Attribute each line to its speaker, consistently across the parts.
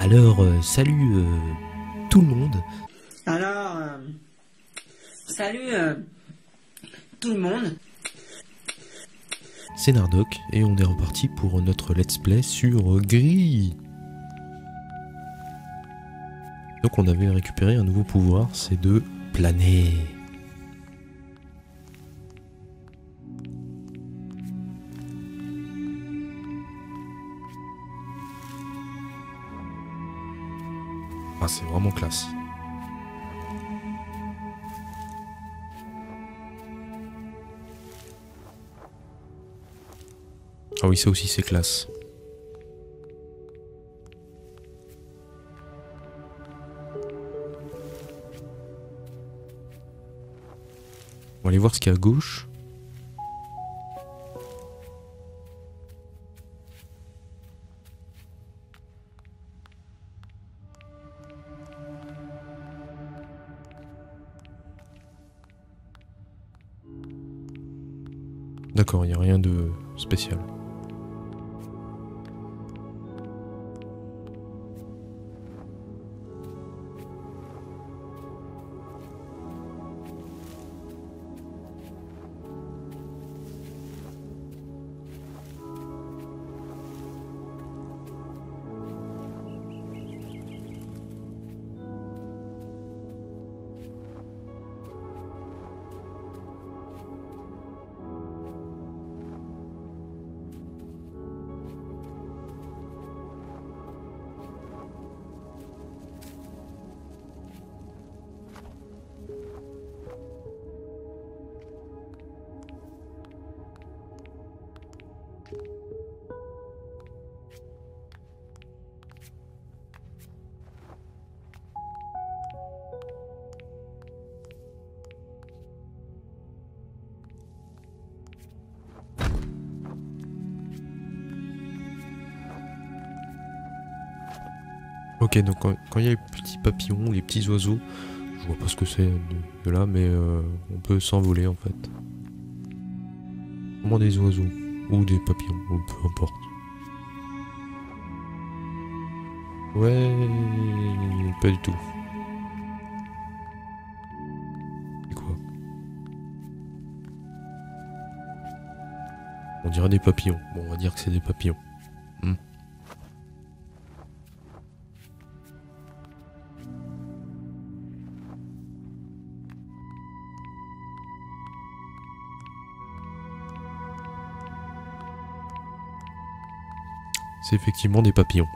Speaker 1: Alors, salut tout le monde.
Speaker 2: Alors, salut tout le monde.
Speaker 1: C'est Nardoc et on est reparti pour notre let's play sur Gris. Donc on avait récupéré un nouveau pouvoir, c'est de planer. Ah, c'est vraiment classe. Ah oui, ça aussi c'est classe. On va aller voir ce qu'il y a à gauche. D'accord, il n'y a rien de spécial. Ok, donc quand il y a les petits papillons, les petits oiseaux, je vois pas ce que c'est de là, mais on peut s'envoler en fait. Comment des oiseaux, ou des papillons, ou peu importe. Ouais, pas du tout. C'est quoi? On dirait des papillons. Bon, on va dire que c'est des papillons. C'est effectivement des papillons.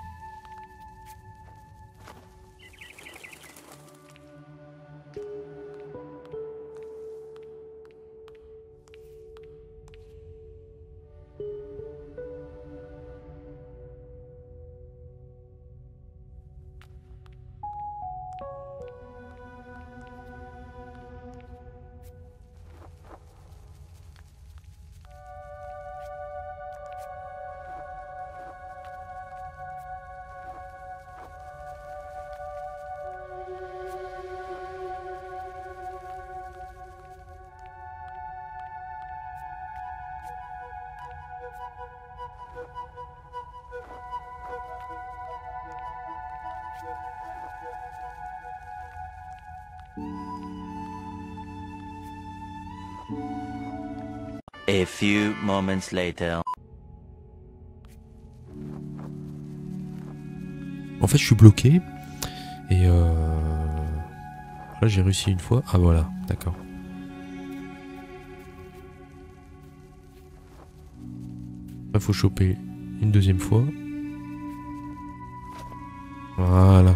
Speaker 3: A few moments later.
Speaker 1: En fait, je suis bloqué. Et là, j'ai réussi une fois. Ah voilà, d'accord. Là, faut choper une deuxième fois. Voilà.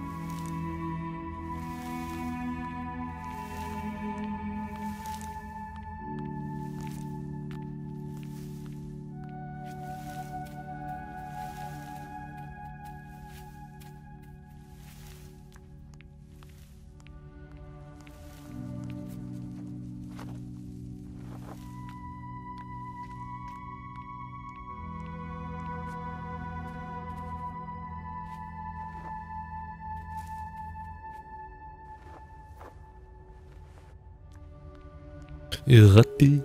Speaker 1: Et raté.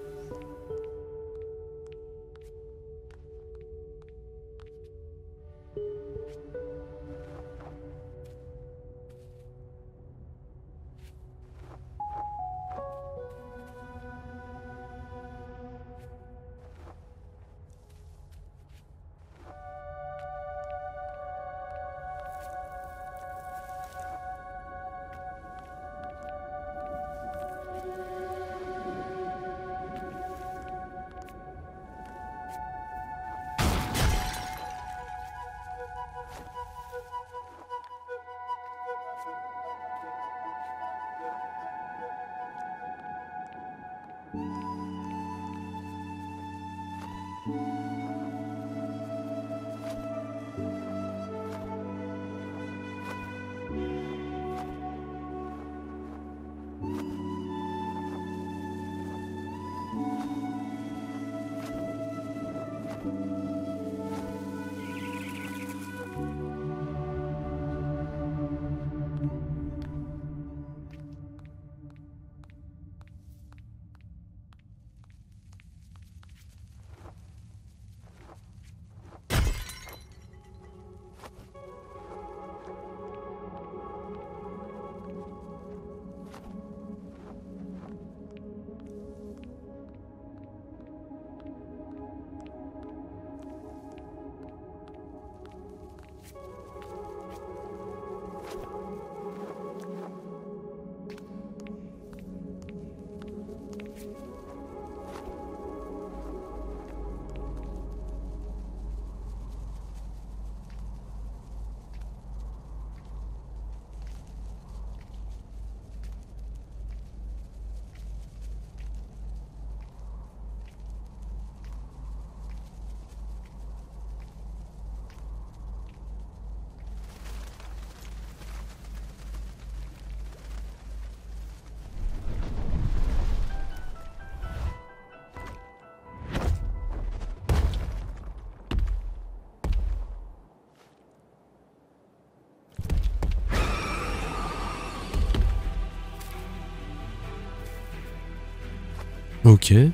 Speaker 1: Ok. Si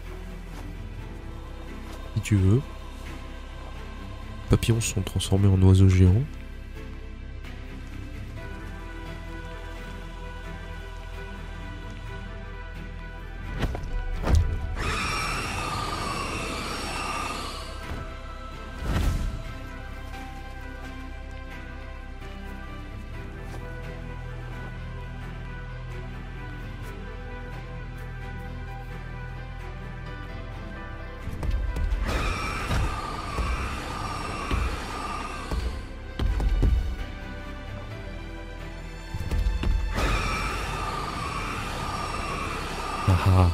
Speaker 1: tu veux. Les papillons se sont transformés en oiseaux géants. Ah ah.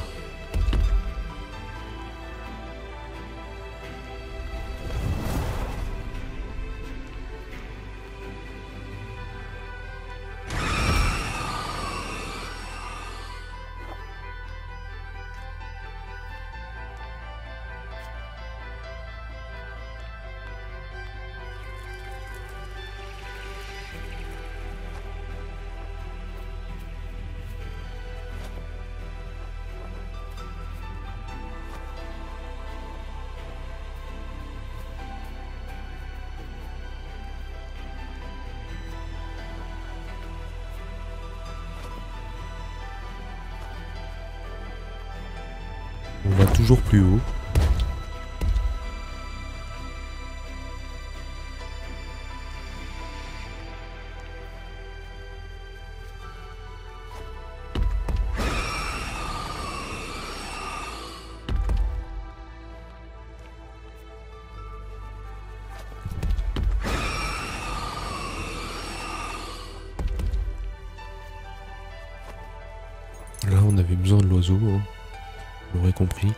Speaker 1: On va toujours plus haut. Là, on avait besoin de l'oiseau, hein. Vous l'aurez compris.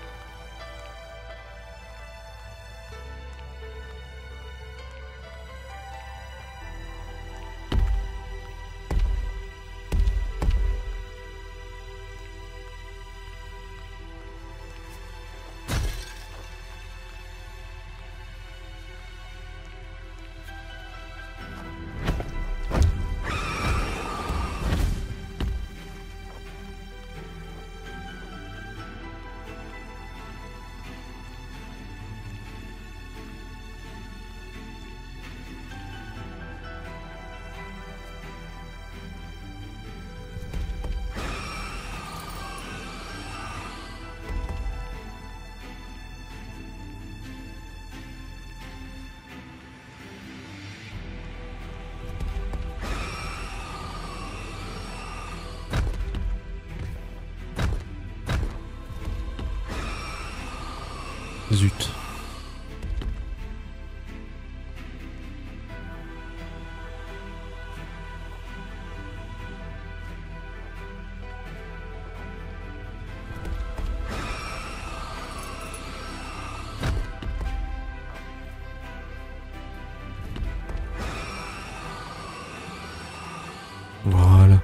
Speaker 1: Zut. Voilà.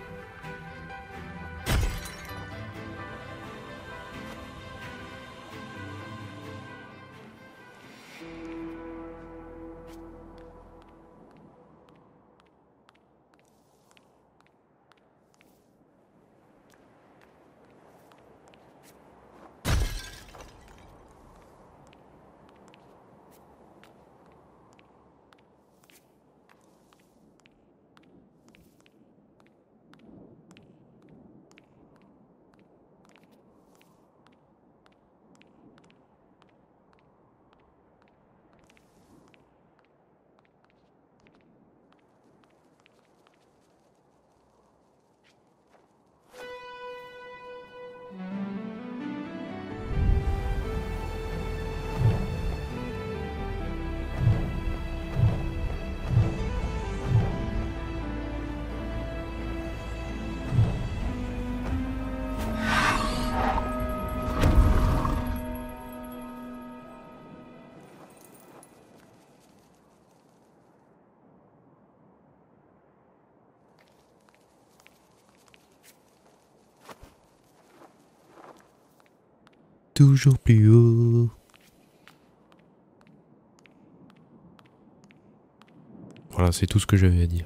Speaker 1: Toujours plus haut. Voilà, c'est tout ce que j'avais à dire.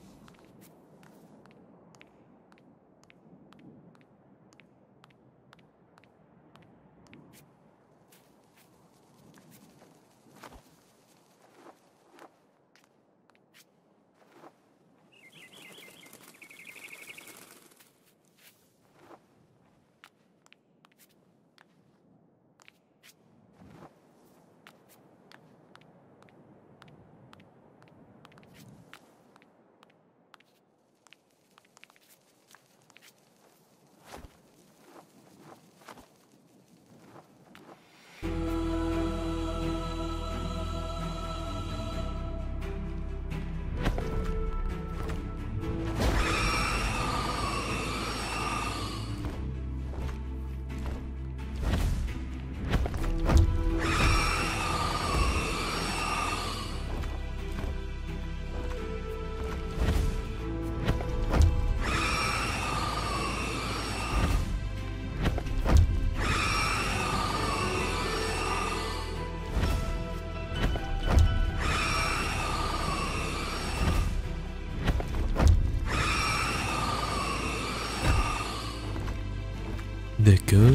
Speaker 1: D'accord.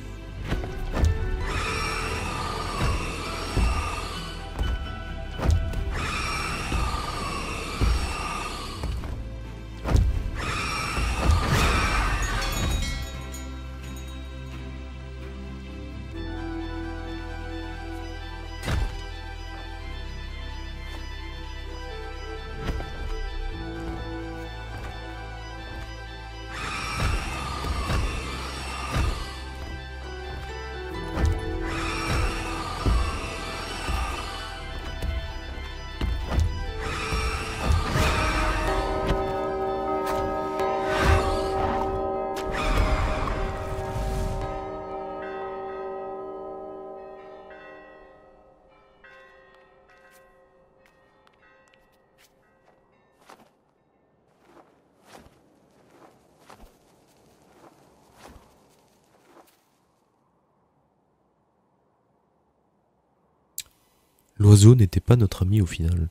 Speaker 1: L'oiseau n'était pas notre ami au final.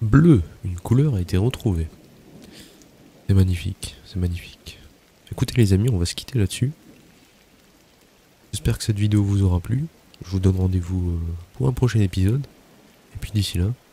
Speaker 1: bleu. Une couleur a été retrouvée. C'est magnifique, c'est magnifique. Écoutez les amis, on va se quitter là-dessus. J'espère que cette vidéo vous aura plu. Je vous donne rendez-vous pour un prochain épisode. Et puis d'ici là,